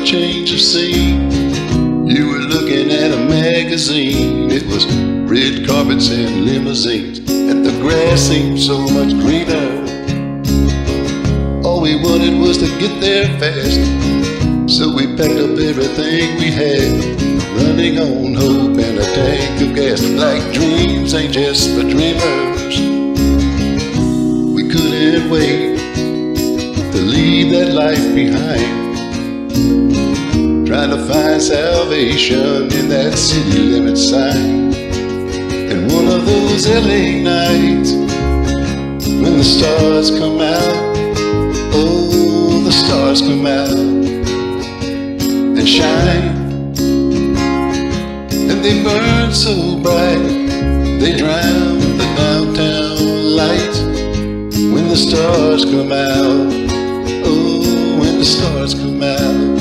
change of scene. You were looking at a magazine. It was red carpets and limousines, and the grass seemed so much greener. All we wanted was to get there fast, so we packed up everything we had, running on hope and a tank of gas. Like dreams ain't just for dreamers, we couldn't wait to leave that life behind, trying to find salvation in that city limit sign. And one of those LA nights, when the stars come out, oh, the stars come out and shine, and they burn so bright, they drown the downtown lights. When the stars come out, oh, when the stars come out.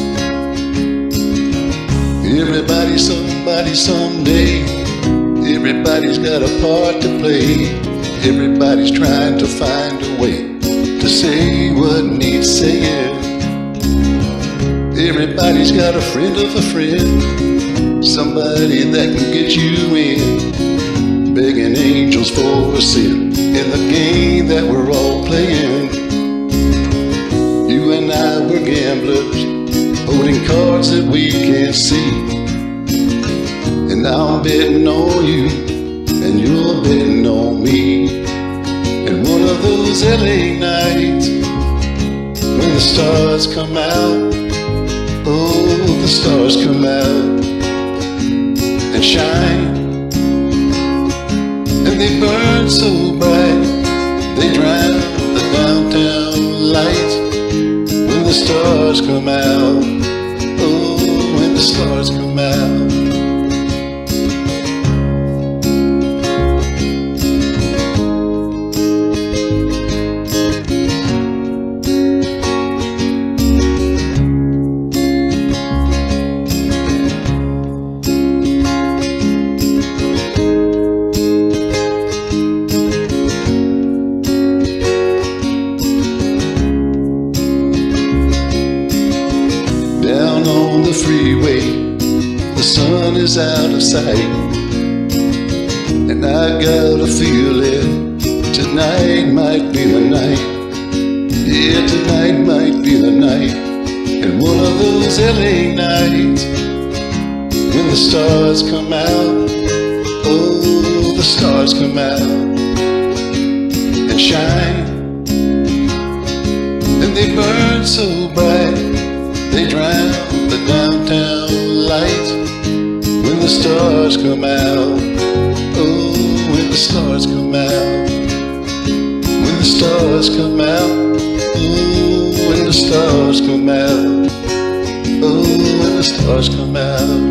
Everybody's somebody someday, everybody's got a part to play, everybody's trying to find a way to say what needs saying. Everybody's got a friend of a friend, somebody that can get you in, begging angels for a sin in the game that we're all playing. You and I were gamblers, holding cards that we can't see, and now I'm betting on you, and you're betting on me. And one of those LA nights, when the stars come out, oh, the stars come out and shine, and they burn so bright, they drown the downtown lights. When the stars come out, oh, when the stars come out. Down on the freeway, the sun is out of sight, and I got a feeling tonight might be the night. Yeah, tonight might be the night. And one of those LA nights, when the stars come out, oh, the stars come out and shine, and they burn so bright, they drown the downtown lights. When the stars come out, oh, when the stars come out. When the stars come out, oh, when the stars come out. Oh, when the stars come out.